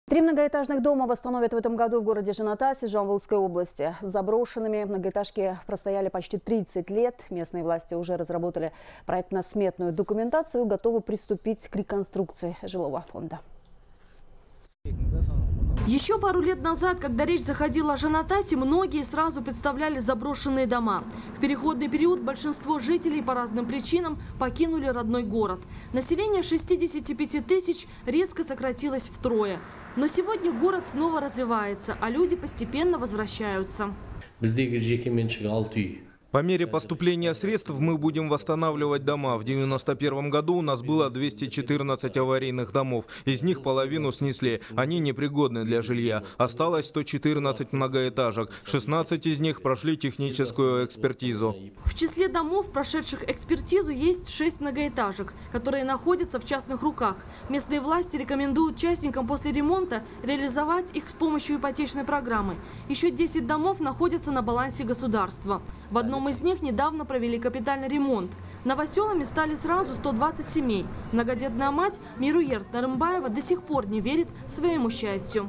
3 многоэтажных дома восстановят в этом году в городе Жанатасе Жамбылской области. Заброшенными многоэтажки простояли почти 30 лет. Местные власти уже разработали проектно-сметную документацию и готовы приступить к реконструкции жилого фонда. Еще пару лет назад, когда речь заходила о Жанатасе, многие сразу представляли заброшенные дома. В переходный период большинство жителей по разным причинам покинули родной город. Население 65 тысяч резко сократилось втрое. Но сегодня город снова развивается, а люди постепенно возвращаются. По мере поступления средств мы будем восстанавливать дома. В 1991 году у нас было 214 аварийных домов. Из них половину снесли. Они непригодны для жилья. Осталось 114 многоэтажек. 16 из них прошли техническую экспертизу. В числе домов, прошедших экспертизу, есть 6 многоэтажек, которые находятся в частных руках. Местные власти рекомендуют частникам после ремонта реализовать их с помощью ипотечной программы. Еще 10 домов находятся на балансе государства. В одном из них недавно провели капитальный ремонт. Новоселами стали сразу 120 семей. Многодетная мать Мируерт Нарымбаева до сих пор не верит своему счастью.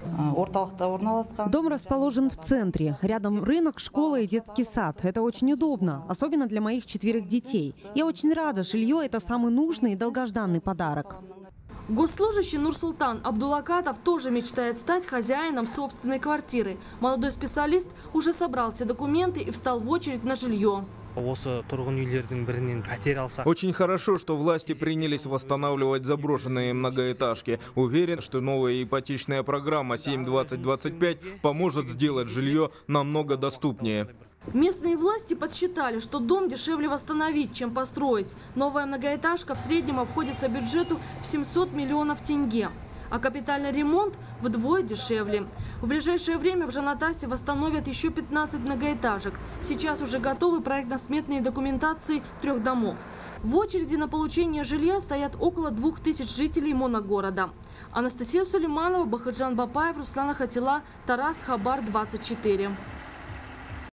Дом расположен в центре. Рядом рынок, школа и детский сад. Это очень удобно, особенно для моих 4 детей. Я очень рада. Жилье – это самый нужный и долгожданный подарок. Госслужащий Нурсултан Абдулакатов тоже мечтает стать хозяином собственной квартиры. Молодой специалист уже собрал все документы и встал в очередь на жилье. Очень хорошо, что власти принялись восстанавливать заброшенные многоэтажки. Уверен, что новая ипотечная программа 7-20-25 поможет сделать жилье намного доступнее. Местные власти подсчитали, что дом дешевле восстановить, чем построить. Новая многоэтажка в среднем обходится бюджету в 700 миллионов тенге, а капитальный ремонт вдвое дешевле. В ближайшее время в Жанатасе восстановят еще 15 многоэтажек. Сейчас уже готовы проектно-сметные документации 3 домов. В очереди на получение жилья стоят около 2000 жителей моногорода. Анастасия Сулейманова, Бахаджан Бапаев, Руслан Ахатилла, Тарас, Хабар 24.